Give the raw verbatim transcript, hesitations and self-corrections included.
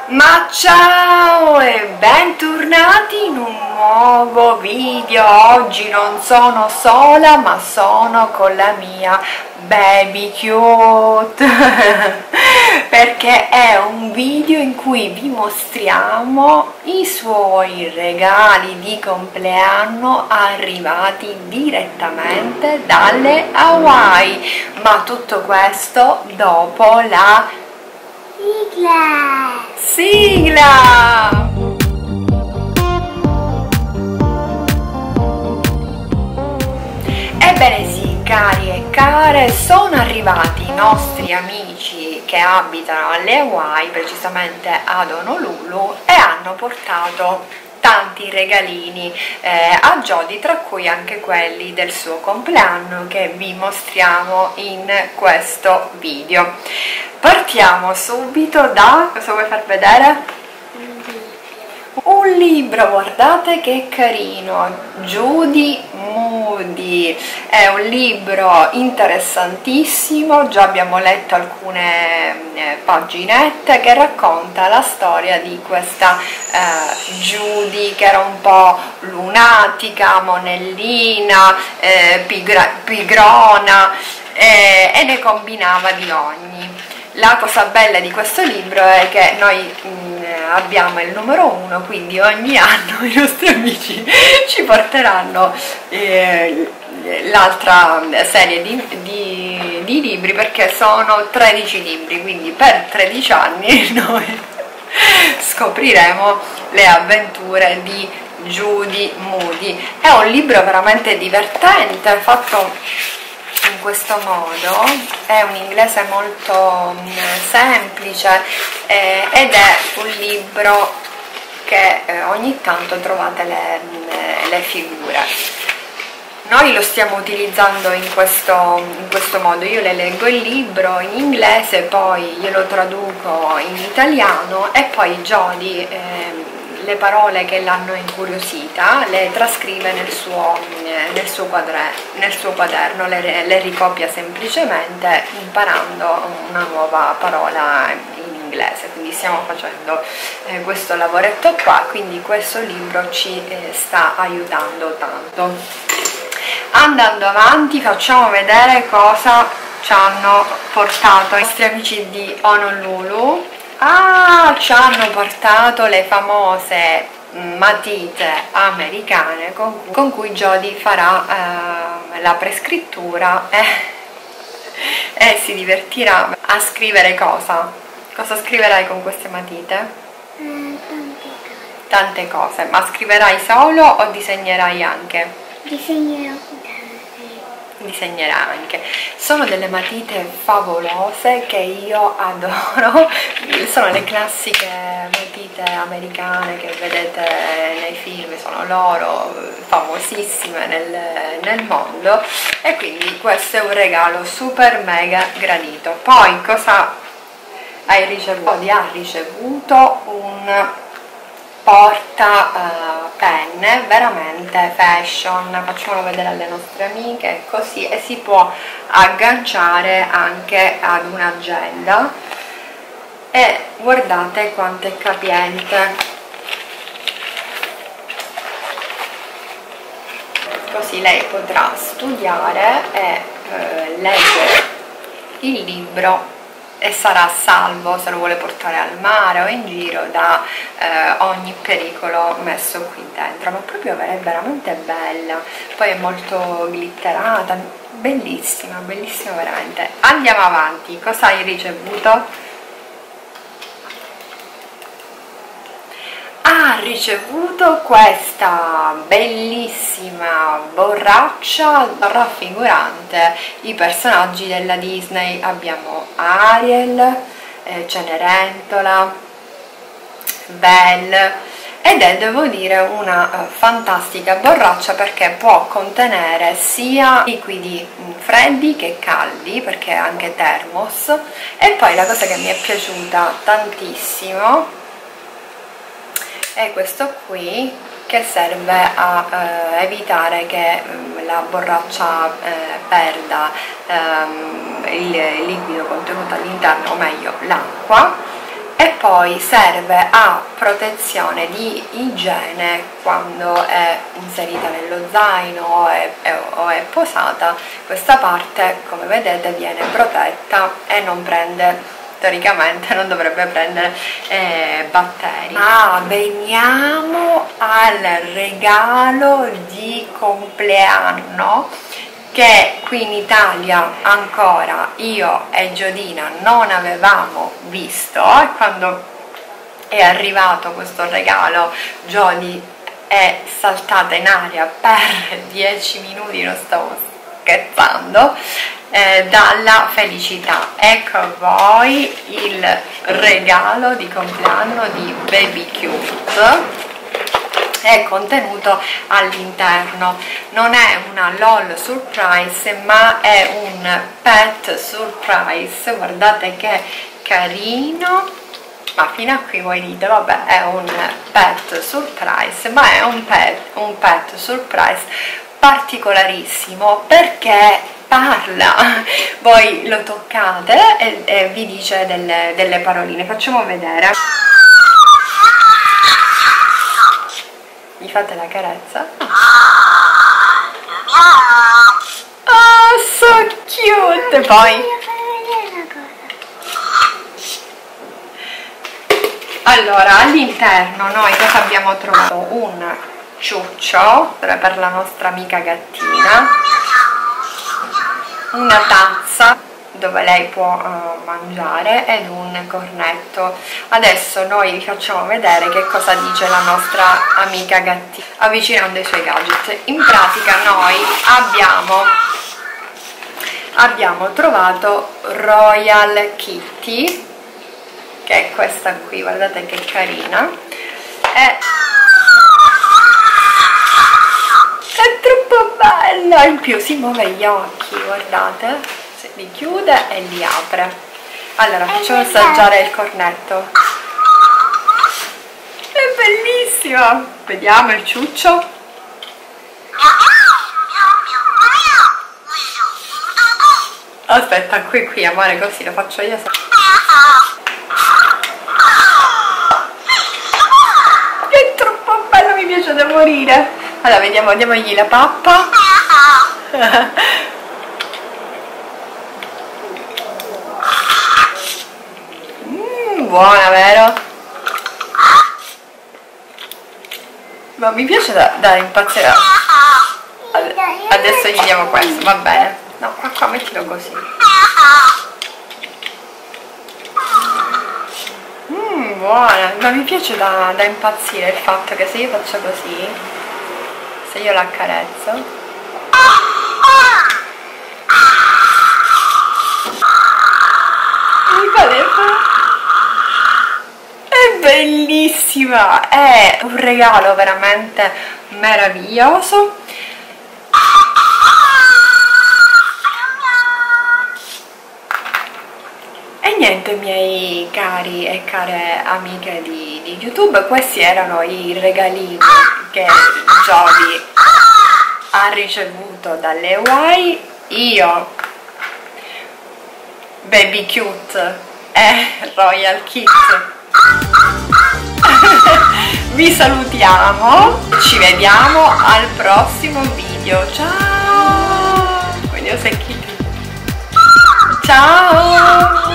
Ma ciao e bentornati in un nuovo video. Oggi non sono sola ma sono con la mia baby cute perché è un video in cui vi mostriamo i suoi regali di compleanno arrivati direttamente dalle Hawaii, ma tutto questo dopo la sigla! Sigla! Ebbene sì, cari e care, sono arrivati i nostri amici che abitano alle Hawaii, precisamente ad Honolulu, e hanno portato tanti regalini eh, a Jody, tra cui anche quelli del suo compleanno che vi mostriamo in questo video. Partiamo subito da... cosa vuoi far vedere? Un libro, guardate che carino, Judy Moody, è un libro interessantissimo, già abbiamo letto alcune eh, paginette, che racconta la storia di questa eh, Judy che era un po' lunatica, monellina, eh, pigra pigrona eh, e ne combinava di ogni. La cosa bella di questo libro è che noi mh, abbiamo il numero uno, quindi ogni anno i nostri amici ci porteranno eh, l'altra serie di, di, di libri, perché sono tredici libri, quindi per tredici anni noi scopriremo le avventure di Judy Moody. È un libro veramente divertente, fatto in questo modo, è un inglese molto semplice eh, ed è un libro che eh, ogni tanto trovate le, le figure. Noi lo stiamo utilizzando in questo, in questo modo. Io le leggo il libro in inglese, poi glielo traduco in italiano e poi Jody eh, le parole che l'hanno incuriosita le trascrive nel suo, nel suo, quadre, nel suo quaderno, le, le ricopia semplicemente imparando una nuova parola in inglese. Quindi stiamo facendo eh, questo lavoretto qua, quindi questo libro ci eh, sta aiutando tanto. Andando avanti, facciamo vedere cosa ci hanno portato i nostri amici di Honolulu. Ah, ci hanno portato le famose matite americane con cui, con cui Jody farà eh, la prescrittura e, e si divertirà a scrivere cosa? Cosa scriverai con queste matite? Mm, tante cose. Tante cose, ma scriverai solo o disegnerai anche? Disegnerò tante. Disegnerà anche. Sono delle matite favolose che io adoro, sono le classiche matite americane che vedete nei film, sono loro famosissime nel, nel mondo, e quindi questo è un regalo super mega gradito. Poi cosa hai ricevuto? Ha ricevuto un porta uh, penne veramente fashion, facciamolo vedere alle nostre amiche, così, e si può agganciare anche ad un'agenda, e guardate quanto è capiente, così lei potrà studiare e uh, leggere il libro e sarà salvo se lo vuole portare al mare o in giro da eh, ogni pericolo messo qui dentro. Ma proprio è veramente bella, poi è molto glitterata, bellissima, bellissima veramente. Andiamo avanti, cosa hai ricevuto? Ha ricevuto questa bellissima borraccia raffigurante i personaggi della Disney. Abbiamo Ariel, eh, Cenerentola, Belle, ed è, devo dire, una uh, fantastica borraccia perché può contenere sia liquidi mh, freddi che caldi, perché è anche thermos. E poi la cosa che mi è piaciuta tantissimo è questo qui, che serve a eh, evitare che um, la borraccia eh, perda um, il liquido contenuto all'interno, o meglio l'acqua, e poi serve a protezione di igiene quando è inserita nello zaino o è, è, o è posata. Questa parte, come vedete, viene protetta e non prende, teoricamente non dovrebbe prendere eh, batteri. Ma veniamo al regalo di compleanno che qui in Italia ancora io e Giodina non avevamo visto, e quando è arrivato questo regalo Giodi è saltata in aria per dieci minuti, non stavo scherzando, eh, dalla felicità. Ecco a voi il regalo di compleanno di Baby Cute. È contenuto all'interno, non è una LOL surprise ma è un pet surprise. Guardate che carino, ma fino a qui voi dite vabbè è un pet surprise, ma è un pet, un pet surprise particolarissimo perché parla. Voi lo toccate e, e vi dice delle, delle paroline. Facciamo vedere. Gli fate la carezza? Oh, so cute! Poi allora, all'interno noi cosa abbiamo trovato? Un ciuccio per la nostra amica gattina, una tazza dove lei può uh, mangiare ed un cornetto. Adesso noi vi facciamo vedere che cosa dice la nostra amica gattina avvicinando i suoi gadget. In pratica noi abbiamo abbiamo trovato Royal Kitty, che è questa qui, guardate che carina, è, è troppo bella, in più si muove gli occhi, guardate, se li chiude e li apre. Allora facciamo assaggiare il cornetto. È bellissimo. Vediamo il ciuccio. Aspetta, qui qui amore, così lo faccio io. È troppo bello, mi piace da morire. Allora vediamo, diamogli la pappa. Buona, vero? Ma mi piace da, da impazzire. Adesso gli diamo questo, va bene. No, qua qua mettilo così. Mmm, buona. Ma mi piace da, da impazzire il fatto che se io faccio così, se io la accarezzo, mi farebbe... È bellissima, è un regalo veramente meraviglioso. E niente, miei cari e care amiche di, di YouTube, questi erano i regalini che Giodi ha ricevuto dalle Hawaii. Io, Baby Cute e Royal Kitty vi salutiamo, ci vediamo al prossimo video. Ciao, vediamo se chi... ciao.